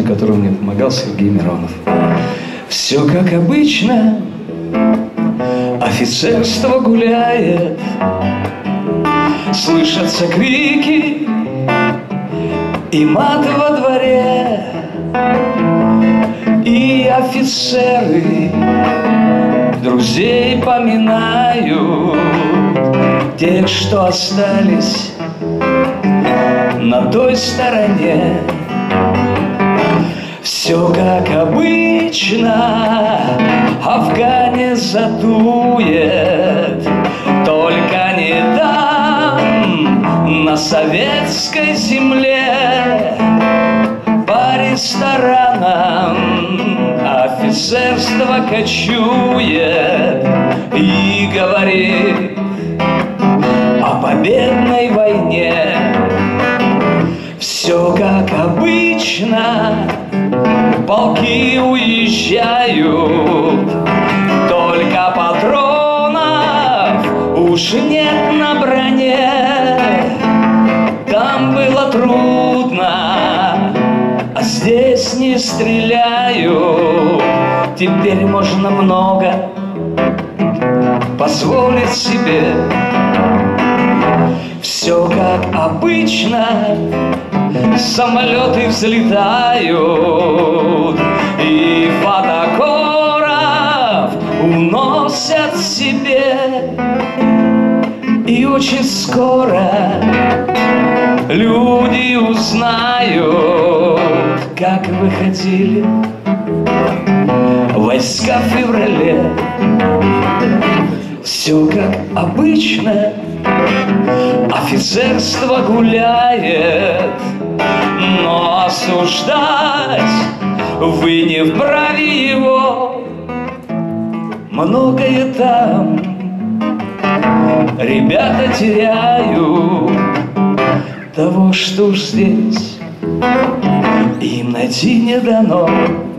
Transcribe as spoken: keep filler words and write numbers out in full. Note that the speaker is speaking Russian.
которую мне помогал Сергей Миронов. Все как обычно, офицерство гуляет, слышатся крики и мат во дворе, и офицеры друзей поминают, тех, что остались на той стороне. Все как обычно, афганец задует, только не там, на советской земле. По ресторанам офицерство кочует и говорит о победной войне. Все как обычно, полки уезжают, только патронов уж нет на броне. Там было трудно, а здесь не стреляют. Теперь можно много позволить себе. Все как обычно, самолеты взлетают, и фотокоров уносят себе. И очень скоро люди узнают, как выходили войска в феврале. Все как обычно, офицерство гуляет, но осуждать вы не вправе его. Многое там ребята теряют, того, что ж здесь им найти не дано.